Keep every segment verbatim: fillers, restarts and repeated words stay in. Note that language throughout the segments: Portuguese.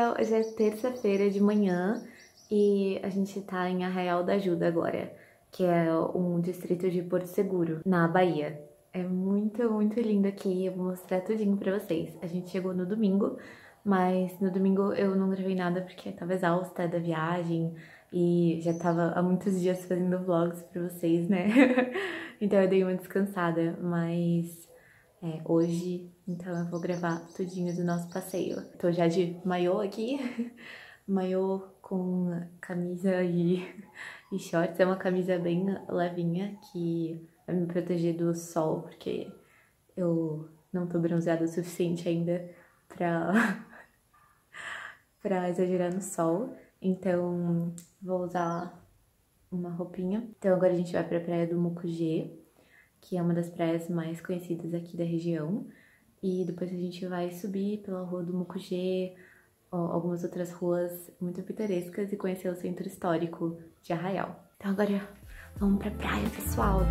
pessoal, hoje é terça-feira de manhã e a gente tá em Arraial da Ajuda agora, que é um distrito de Porto Seguro, na Bahia. É muito, muito lindo aqui, eu vou mostrar tudinho pra vocês. A gente chegou no domingo, mas no domingo eu não gravei nada porque tava exausta da viagem e já tava há muitos dias fazendo vlogs pra vocês, né? Então eu dei uma descansada, mas é, hoje, então eu vou gravar tudinho do nosso passeio. Tô já de maiô aqui, maiô com camisa e, e shorts. É uma camisa bem levinha que vai me proteger do sol, porque eu não tô bronzeada o suficiente ainda pra, pra exagerar no sol. Então vou usar uma roupinha. Então agora a gente vai pra praia do Mucugê, que é uma das praias mais conhecidas aqui da região. E depois a gente vai subir pela rua do Mucugê, algumas outras ruas muito pitorescas e conhecer o centro histórico de Arraial. Então agora vamos pra praia, pessoal!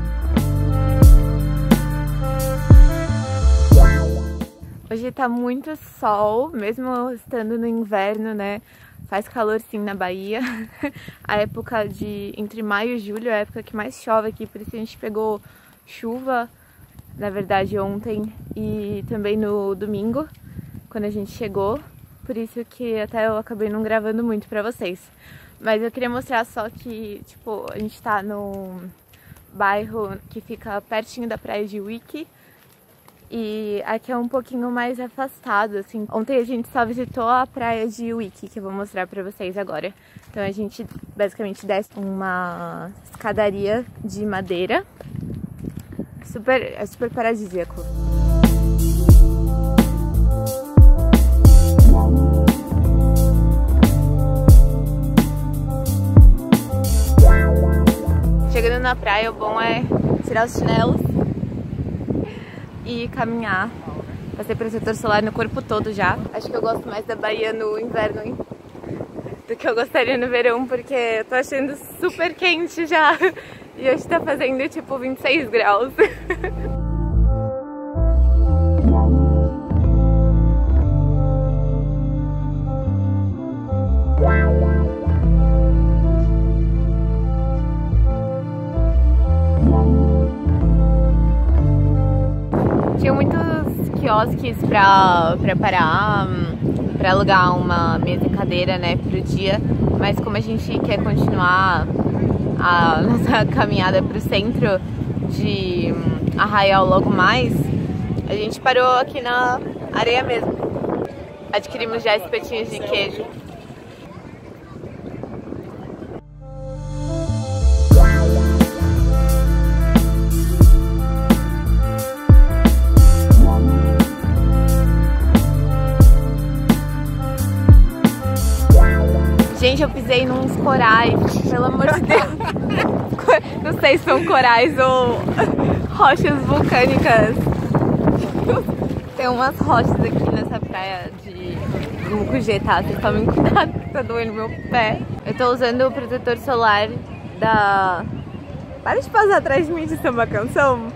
Hoje tá muito sol, mesmo estando no inverno, né? Faz calor sim na Bahia. A época de entre maio e julho é a época que mais chove aqui, por isso a gente pegou chuva, na verdade ontem e também no domingo, quando a gente chegou. Por isso que até eu acabei não gravando muito pra vocês. Mas eu queria mostrar só que, tipo, a gente tá no bairro que fica pertinho da praia de Wiki. E aqui é um pouquinho mais afastado, assim. Ontem a gente só visitou a praia de Wiki, que eu vou mostrar pra vocês agora. Então a gente basicamente desce uma escadaria de madeira. Super, é super paradisíaco. Chegando na praia, o bom é tirar os chinelos e caminhar. Passei protetor solar no corpo todo já. Acho que eu gosto mais da Bahia no inverno, hein? Do que eu gostaria no verão, porque eu tô achando super quente já. E hoje tá fazendo tipo vinte e seis graus. Tinha muitos quiosques pra, pra parar, pra alugar uma mesa e cadeira, né, pro dia. Mas como a gente quer continuar a nossa caminhada pro centro de Arraial logo mais, a gente parou aqui na areia mesmo. Adquirimos já espetinhos de queijo. Gente, eu pisei nos corais, pelo amor de Deus. Não sei se são corais ou rochas vulcânicas. Tem umas rochas aqui nessa praia de Mucugê, tá? Vocês tomem cuidado, que tá doendo meu pé. Eu tô usando o protetor solar da... Para de passar atrás de mim, de ser uma canção.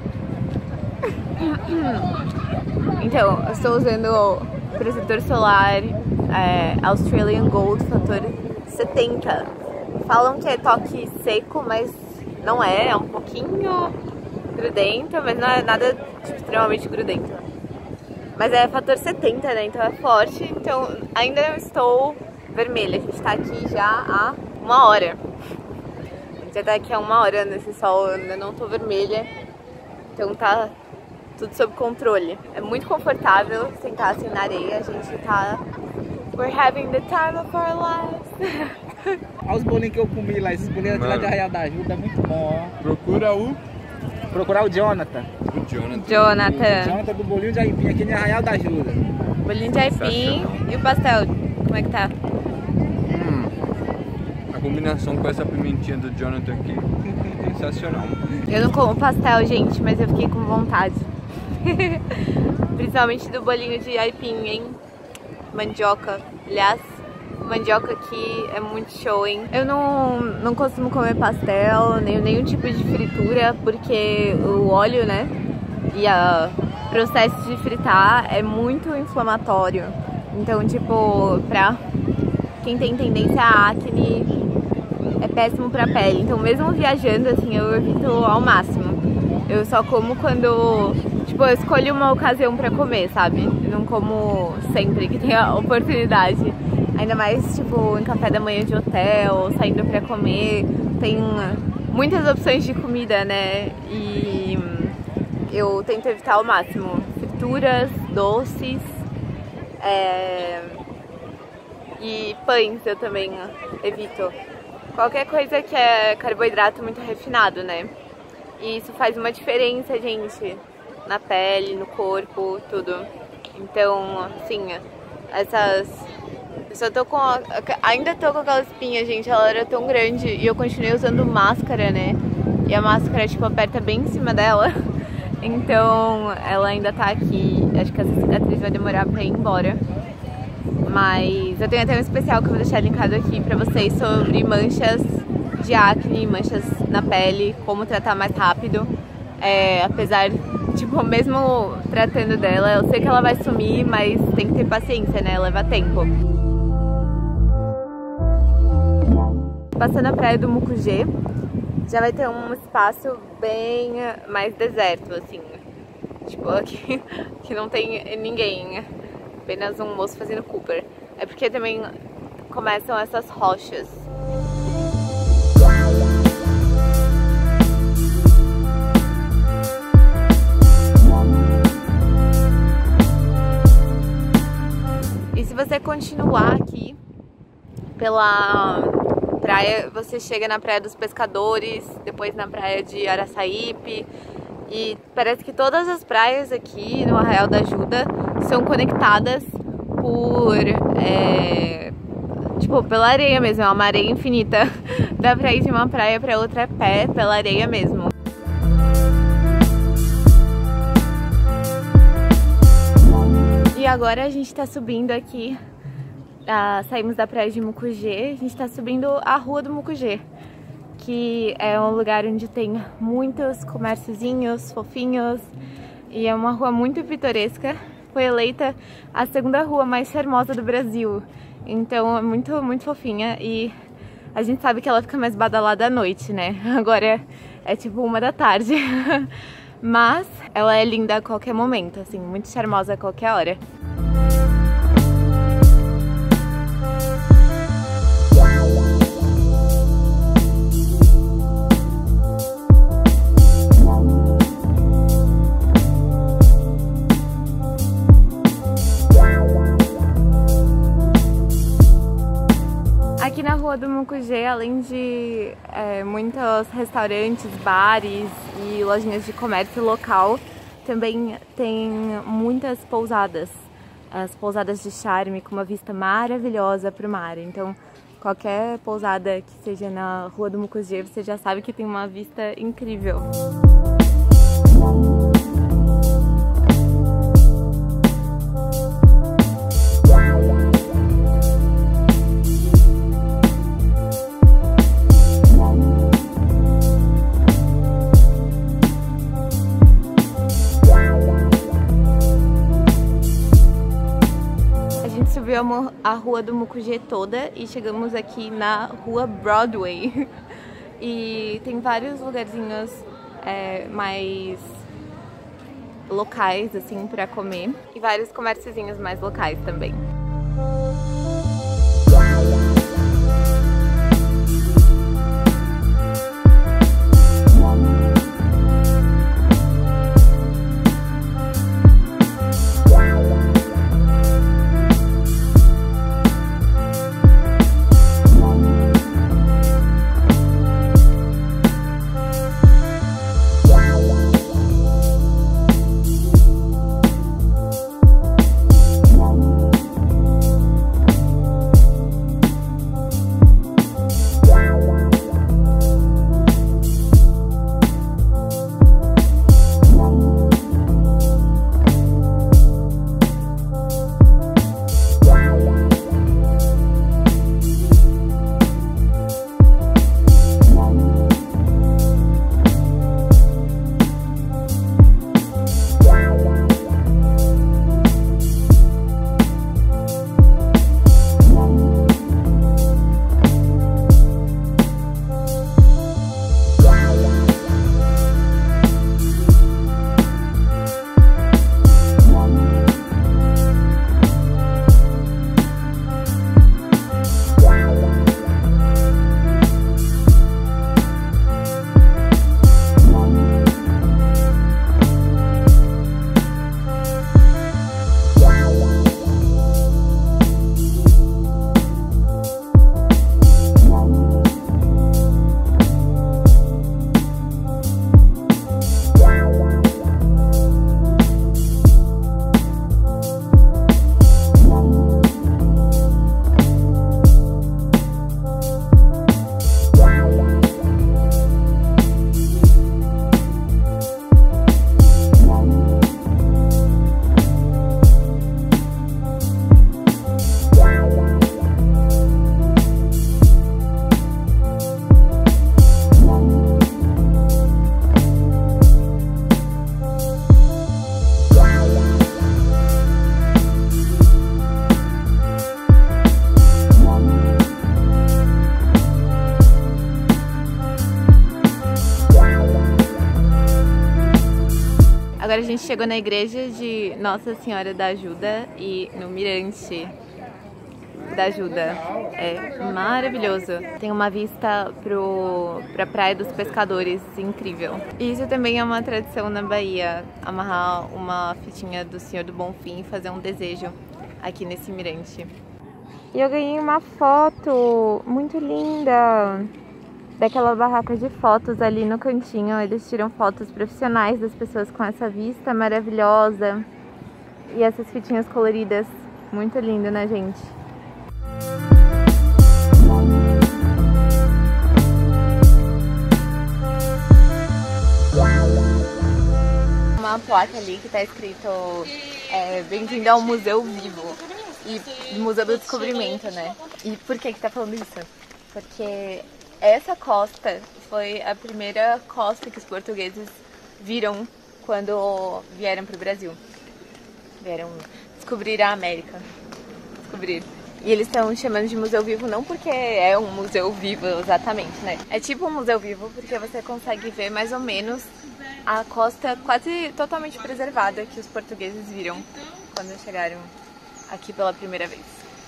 Então, eu estou usando o protetor solar é, Australian Gold Fator setenta. Falam que é toque seco, mas não é, é um pouquinho grudento, mas não é nada tipo, extremamente grudento. Mas é fator setenta, né, então é forte, então ainda não estou vermelha. A gente tá aqui já há uma hora. A gente já tá aqui há uma hora nesse sol, eu ainda não tô vermelha, então tá tudo sob controle. É muito confortável sentar assim na areia, a gente tá... We're having the time of our lives. Olha os bolinhos que eu comi lá, esses bolinhos lá de Arraial da Ajuda, é muito bom, ó. Procura o... Procurar o Jonathan. O Jonathan. Jonathan. O Jonathan do bolinho de aipim, aqui em Arraial da Ajuda. Bolinho de aipim e o pastel, como é que tá? Hum, a combinação com essa pimentinha do Jonathan aqui, sensacional. Eu não como pastel, gente, mas eu fiquei com vontade. Principalmente do bolinho de aipim, hein? Mandioca. Aliás, mandioca aqui é muito show, hein? Eu não, não costumo comer pastel, nem nenhum tipo de fritura, porque o óleo, né? E o processo de fritar é muito inflamatório. Então, tipo, pra quem tem tendência à acne, é péssimo pra pele. Então, mesmo viajando, assim, eu evito ao máximo. Eu só como quando, tipo, eu escolho uma ocasião pra comer, sabe? Eu não como sempre que tem a oportunidade. Ainda mais, tipo, em café da manhã de hotel, saindo pra comer. Tem muitas opções de comida, né? E eu tento evitar ao máximo. Frituras, doces, é... e pães eu também evito. Qualquer coisa que é carboidrato muito refinado, né? E isso faz uma diferença, gente, na pele, no corpo, tudo. Então, assim, essas... Eu só tô com... Ainda tô com aquela espinha, gente, ela era tão grande e eu continuei usando máscara, né? E a máscara, tipo, aperta bem em cima dela. Então, ela ainda tá aqui. Acho que essa cicatriz vai demorar pra ir embora. Mas eu tenho até um especial que eu vou deixar linkado aqui pra vocês sobre manchas de acne, manchas na pele, como tratar mais rápido. É, apesar, tipo, mesmo tratando dela, eu sei que ela vai sumir, mas tem que ter paciência, né? Leva tempo. Passando a praia do Mucugê, já vai ter um espaço bem mais deserto, assim. Tipo, aqui, aqui não tem ninguém, apenas um moço fazendo Cooper. É porque também começam essas rochas. E se você continuar aqui pela praia, você chega na Praia dos Pescadores, depois na Praia de Araçaípe. E parece que todas as praias aqui no Arraial da Ajuda são conectadas por, é, tipo, pela areia mesmo, é uma areia infinita. Dá pra ir de uma praia pra outra a pé, pela areia mesmo. E agora a gente tá subindo aqui, ah, saímos da praia de Mucugê, a gente tá subindo a Rua do Mucugê, que é um lugar onde tem muitos comérciozinhos fofinhos e é uma rua muito pitoresca. Foi eleita a segunda rua mais charmosa do Brasil, então é muito, muito fofinha e a gente sabe que ela fica mais badalada à noite, né? Agora é tipo uma da tarde, mas ela é linda a qualquer momento, assim, muito charmosa a qualquer hora. Aqui na Rua do Mucugê, além de é, muitos restaurantes, bares e lojinhas de comércio local, também tem muitas pousadas. As pousadas de charme com uma vista maravilhosa para o mar. Então, qualquer pousada que seja na Rua do Mucugê, você já sabe que tem uma vista incrível. Subiu a Rua do Mucugê toda e chegamos aqui na Rua Broadway. E tem vários lugarzinhos é, mais locais, assim, pra comer. E vários comérciozinhos mais locais também. Agora a gente chegou na igreja de Nossa Senhora da Ajuda e no Mirante da Ajuda. É maravilhoso. Tem uma vista pro, pra Praia dos Pescadores, incrível. E isso também é uma tradição na Bahia, amarrar uma fitinha do Senhor do Bonfim e fazer um desejo aqui nesse mirante. E eu ganhei uma foto muito linda daquela barraca de fotos ali no cantinho. Eles tiram fotos profissionais das pessoas com essa vista maravilhosa. E essas fitinhas coloridas. Muito lindo, né, gente? Uma placa ali que tá escrito é, bem-vindo ao Museu Vivo e Museu do Descobrimento, né? E por que que tá falando isso? Porque essa costa foi a primeira costa que os portugueses viram quando vieram pro Brasil. Vieram descobrir a América. Descobrir. E eles estão chamando de Museu Vivo não porque é um museu vivo exatamente, né? É tipo um museu vivo porque você consegue ver mais ou menos a costa quase totalmente preservada que os portugueses viram quando chegaram aqui pela primeira vez.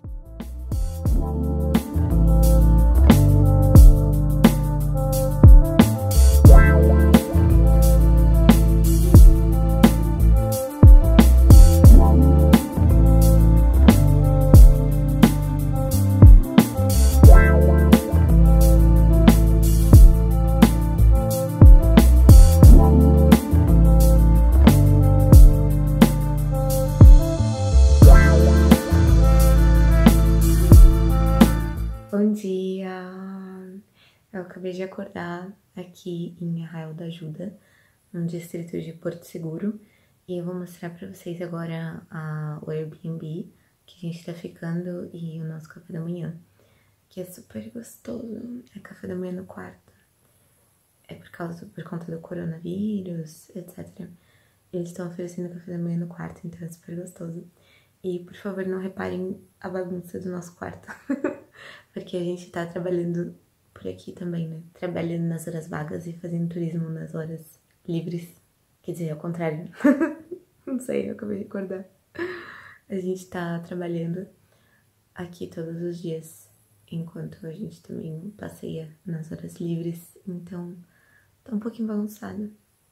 Bom dia! Eu acabei de acordar aqui em Arraial da Ajuda, no distrito de Porto Seguro, e eu vou mostrar pra vocês agora a, o Airbnb que a gente tá ficando e o nosso café da manhã, que é super gostoso. É café da manhã no quarto. É por causa, por conta do coronavírus, etcétera. Eles estão oferecendo café da manhã no quarto, então é super gostoso. E, por favor, não reparem a bagunça do nosso quarto. Porque a gente tá trabalhando por aqui também, né? Trabalhando nas horas vagas e fazendo turismo nas horas livres. Quer dizer, ao contrário. Não sei, eu acabei de acordar. A gente tá trabalhando aqui todos os dias, enquanto a gente também passeia nas horas livres. Então, tá um pouquinho bagunçado.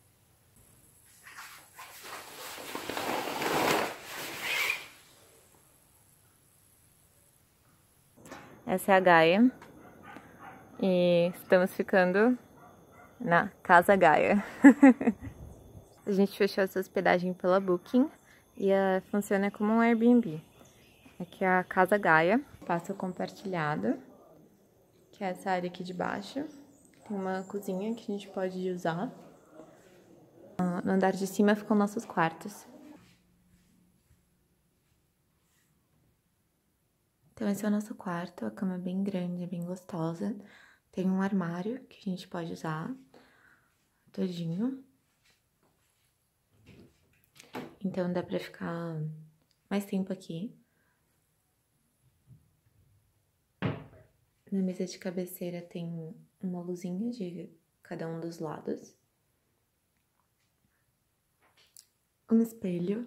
Essa é a Gaia e estamos ficando na Casa Gaia. A gente fechou essa hospedagem pela Booking e uh, funciona como um Airbnb. Aqui é a Casa Gaia, espaço compartilhado, que é essa área aqui de baixo. Tem uma cozinha que a gente pode usar. Uh, no andar de cima ficam nossos quartos. Então esse é o nosso quarto, a cama é bem grande, é bem gostosa. Tem um armário que a gente pode usar todinho. Então dá pra ficar mais tempo aqui. Na mesa de cabeceira tem uma luzinha de cada um dos lados. Um espelho.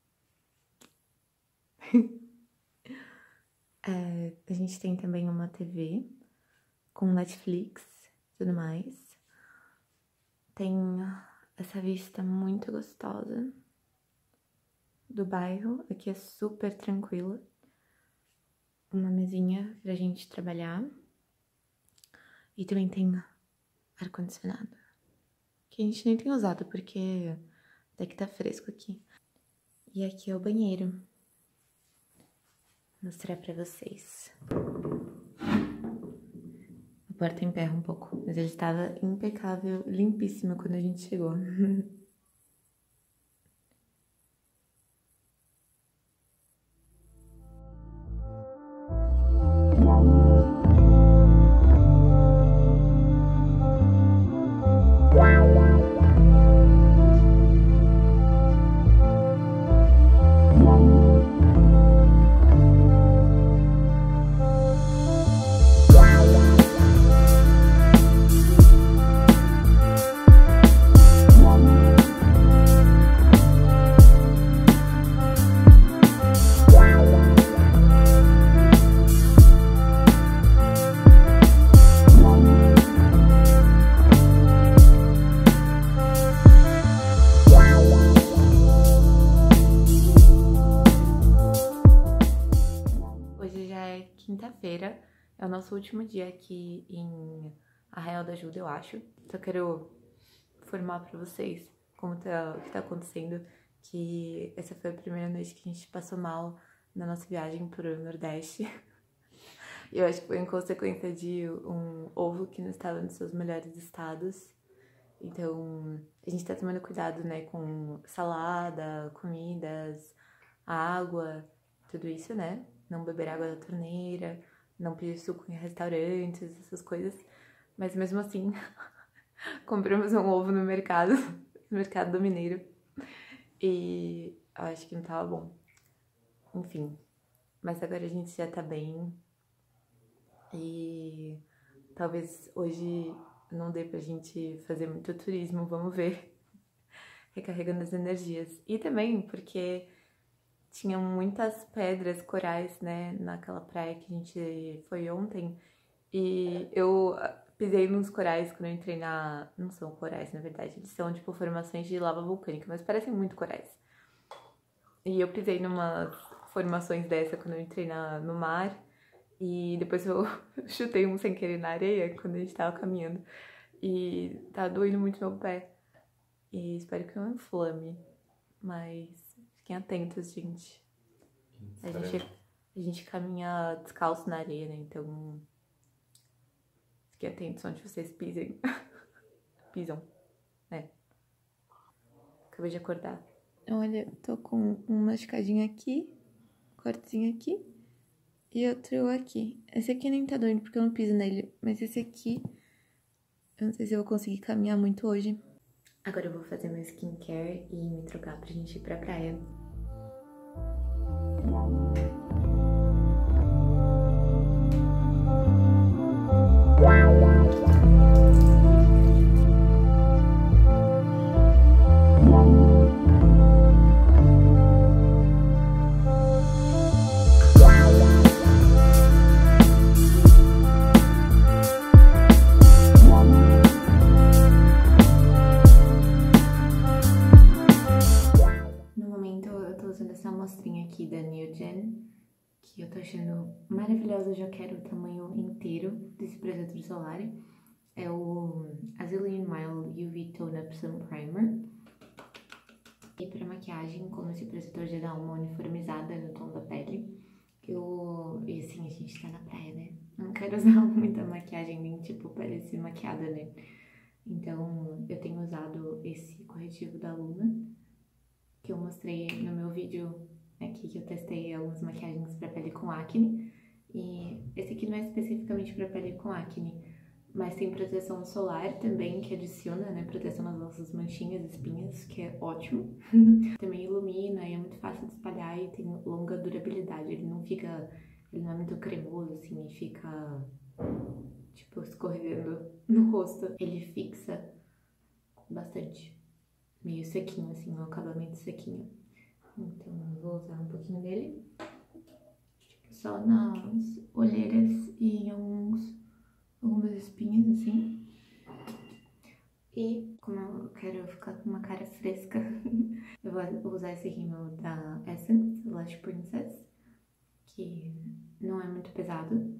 É, a gente tem também uma T V com Netflix e tudo mais. Tem essa vista muito gostosa do bairro. Aqui é super tranquilo. Uma mesinha pra gente trabalhar. E também tem ar-condicionado, que a gente nem tem usado porque até que tá fresco aqui. E aqui é o banheiro. Vou mostrar pra vocês. A porta emperra um pouco, mas ele estava impecável, limpíssimo quando a gente chegou. é o nosso último dia aqui em Arraial da Ajuda, eu acho. Só quero informar pra vocês como tá, o que tá acontecendo, que essa foi a primeira noite que a gente passou mal na nossa viagem pro Nordeste. Eu acho que foi em consequência de um ovo que não estava nos seus melhores estados. Então, a gente tá tomando cuidado, né, com salada, comidas, água, tudo isso, né? Não beber água da torneira, não pedir suco em restaurantes, essas coisas. Mas mesmo assim, compramos um ovo no mercado, no mercado do Mineiro. E eu acho que não tava bom. Enfim, mas agora a gente já tá bem. E talvez hoje não dê pra gente fazer muito turismo, vamos ver. Recarregando as energias. E também porque tinha muitas pedras, corais, né, naquela praia que a gente foi ontem. E eu pisei nos corais quando eu entrei na... Não são corais, na verdade. Eles são, tipo, formações de lava vulcânica, mas parecem muito corais. E eu pisei numa formações dessa quando eu entrei na, no mar. E depois eu chutei um sem querer na areia quando a gente tava caminhando. E tá doendo muito meu pé. E espero que não inflame. Mas fiquem atentos, gente. A gente, a gente caminha descalço na areia, né? Então fiquem atentos onde vocês pisem. Pisam, né? Acabei de acordar. Olha, tô com um machucadinho aqui, cortezinho aqui e outro aqui. Esse aqui nem tá doendo porque eu não piso nele, mas esse aqui, eu não sei se eu vou conseguir caminhar muito hoje. Agora eu vou fazer meu skincare e me trocar pra gente ir pra praia. Aqui da Neogen, que eu tô achando maravilhosa. Eu já quero o tamanho inteiro desse protetor solar. É o Azulene Mild U V Tone Up Sun Primer. E pra maquiagem, como esse protetor já dá uma uniformizada no tom da pele, eu... E assim, a gente tá na praia, né? Não quero usar muita maquiagem, nem tipo parecer maquiada, né? Então, eu tenho usado esse corretivo da Luna, que eu mostrei no meu vídeo aqui, que eu testei algumas maquiagens pra pele com acne. E esse aqui não é especificamente pra pele com acne, mas tem proteção solar também, que adiciona, né, proteção nas nossas manchinhas, espinhas, que é ótimo. Também ilumina e é muito fácil de espalhar e tem longa durabilidade. Ele não fica, ele não é muito cremoso, assim, e fica, tipo, escorrendo no rosto. Ele fixa bastante, meio sequinho, assim, um acabamento sequinho. Então, eu vou usar um pouquinho dele, só nas olheiras e em alguns, algumas espinhas, assim. E, como eu quero ficar com uma cara fresca, eu vou usar esse rímel da Essence, Lash Princess, que não é muito pesado.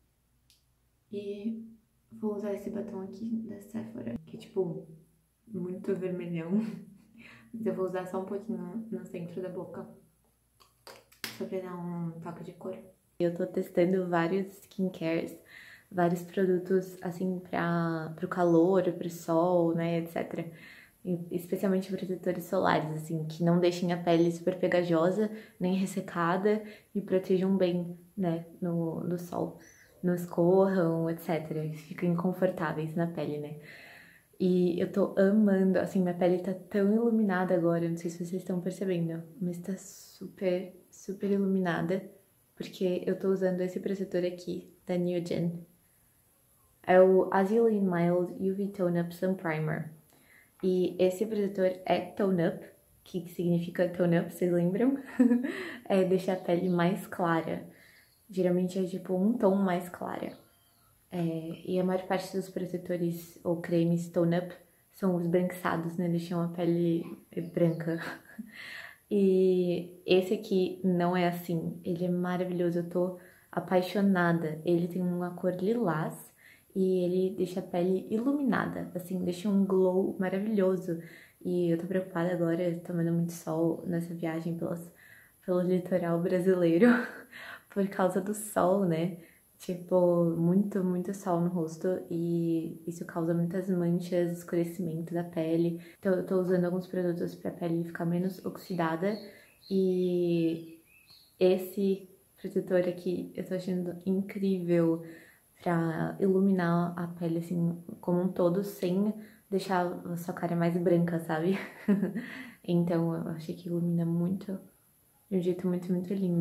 E vou usar esse batom aqui da Sephora, que é, tipo, muito vermelhão. Mas eu vou usar só um pouquinho no centro da boca, só pra dar um toque de cor. Eu tô testando vários skincares, vários produtos, assim, pra, pro calor, pro sol, né, etcétera. E, especialmente protetores solares, assim, que não deixem a pele super pegajosa, nem ressecada e protejam bem, né, no, no sol. Não escorram, etcétera. E fiquem confortáveis na pele, né. E eu tô amando, assim, minha pele tá tão iluminada agora, não sei se vocês estão percebendo, mas tá super, super iluminada, porque eu tô usando esse protetor aqui, da Neogen. É o Azulene Mild U V Tone Up Sun Primer. E esse protetor é Tone Up, que significa Tone Up, vocês lembram? É deixar a pele mais clara. Geralmente é tipo um tom mais clara. É, e a maior parte dos protetores ou cremes Tone Up são os branquiçados, né? Deixam a pele branca. E esse aqui não é assim. Ele é maravilhoso. Eu tô apaixonada. Ele tem uma cor lilás e ele deixa a pele iluminada, assim, deixa um glow maravilhoso. E eu tô preocupada agora, tomando muito sol nessa viagem pelos, pelo litoral brasileiro, por causa do sol, né? Tipo, muito, muito sol no rosto e isso causa muitas manchas, escurecimento da pele. Então eu tô usando alguns produtos pra pele ficar menos oxidada e esse protetor aqui eu tô achando incrível pra iluminar a pele assim como um todo, sem deixar a sua cara mais branca, sabe? Então eu achei que ilumina muito, de um jeito muito, muito lindo.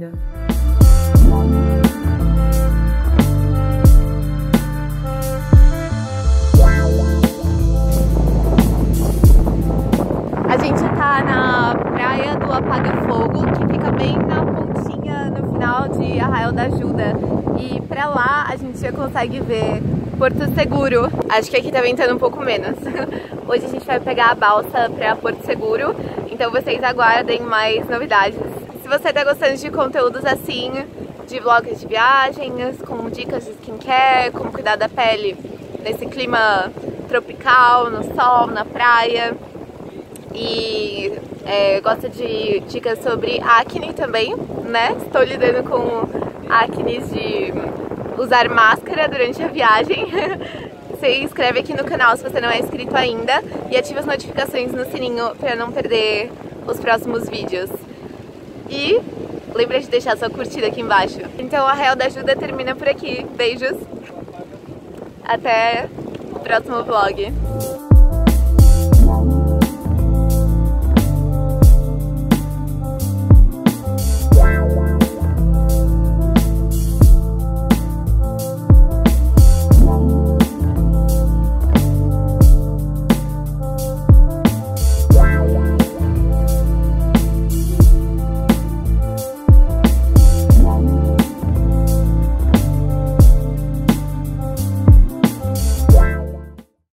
A gente tá na praia do Apaga Fogo, que fica bem na pontinha no final de Arraial da Ajuda. E pra lá a gente já consegue ver Porto Seguro. Acho que aqui tá ventando um pouco menos. Hoje a gente vai pegar a balsa pra Porto Seguro, então vocês aguardem mais novidades. Se você tá gostando de conteúdos assim, de vlogs de viagens, com dicas de skincare, como cuidar da pele nesse clima tropical, no sol, na praia, e é, gosta de dicas sobre acne também, né? Estou lidando com acne de usar máscara durante a viagem. Se inscreve aqui no canal se você não é inscrito ainda e ativa as notificações no sininho para não perder os próximos vídeos. E lembra de deixar sua curtida aqui embaixo. Então a Arraial da Ajuda termina por aqui. Beijos. Até o próximo vlog.